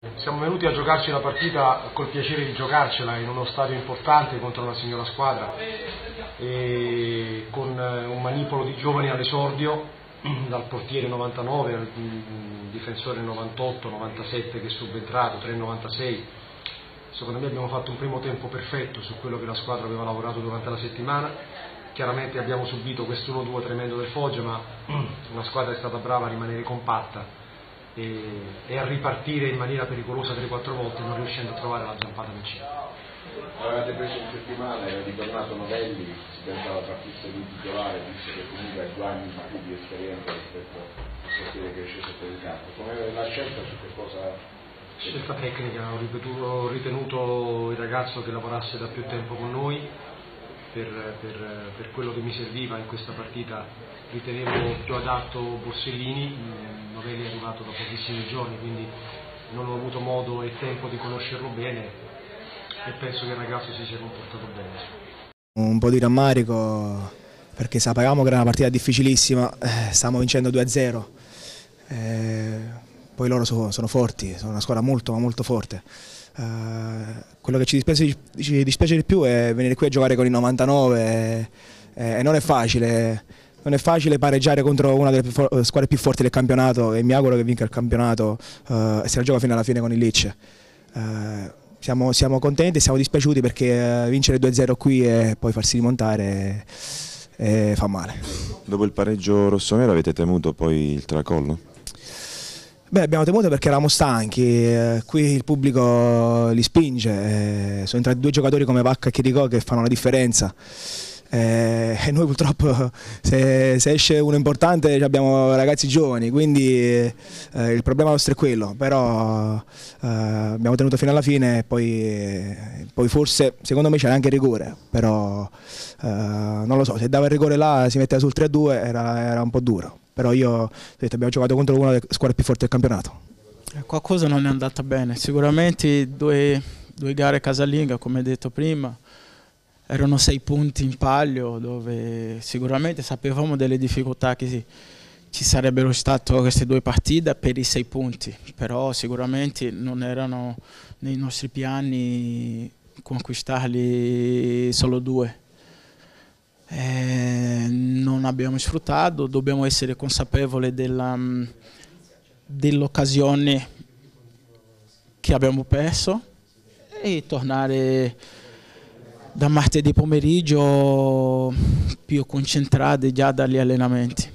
Siamo venuti a giocarci la partita col piacere di giocarcela in uno stadio importante contro una signora squadra e con un manipolo di giovani all'esordio, dal portiere 99 al difensore 98, 97 che è subentrato, 3,96. Secondo me abbiamo fatto un primo tempo perfetto su quello che la squadra aveva lavorato durante la settimana. Chiaramente abbiamo subito questo 1-2 tremendo del Foggia, ma la squadra è stata brava a rimanere compatta e a ripartire in maniera pericolosa 3-4 volte, non riuscendo a trovare la zampata del centro. Avevate preso in settimana, era ritornato Novelli, si pensava partisse di titolare, visto che comunque ha 2 anni più di esperienza rispetto al portiere che è sceso per il campo. Come la scelta su che cosa? Scelta tecnica, ho ritenuto il ragazzo che lavorasse da più tempo con noi, per quello che mi serviva in questa partita ritenevo più adatto Borsellini. Novelli è arrivato da pochissimi giorni, quindi non ho avuto modo e tempo di conoscerlo bene e penso che il ragazzo si sia comportato bene. Un po' di rammarico perché sapevamo che era una partita difficilissima, stavamo vincendo 2-0, poi loro sono forti, sono una squadra molto forte. Quello che ci dispiace di più è venire qui a giocare con i 99 e non è facile. Non è facile pareggiare contro una delle squadre più forti del campionato e mi auguro che vinca il campionato e se la gioca fino alla fine con il Lecce. Siamo contenti e siamo dispiaciuti perché vincere 2-0 qui e poi farsi rimontare fa male. Dopo il pareggio rossonero avete temuto poi il tracollo? Beh, abbiamo temuto perché eravamo stanchi, qui il pubblico li spinge, sono entrati 2 giocatori come Vacca e Chirico che fanno la differenza. E noi purtroppo se esce uno importante abbiamo ragazzi giovani, quindi il problema nostro è quello, però abbiamo tenuto fino alla fine e poi forse secondo me c'era anche il rigore, però non lo so, se dava il rigore là si metteva sul 3-2 era un po' duro, però io ho detto, abbiamo giocato contro una delle squadre più forti del campionato. Qualcosa non è andata bene, sicuramente due gare casalinghe come detto prima. Erano 6 punti in palio dove sicuramente sapevamo delle difficoltà che ci sarebbero state queste 2 partite per i 6 punti, però sicuramente non erano nei nostri piani conquistarli solo 2. Non abbiamo sfruttato, dobbiamo essere consapevoli dell'occasione che abbiamo perso e tornare da martedì pomeriggio più concentrati già dagli allenamenti.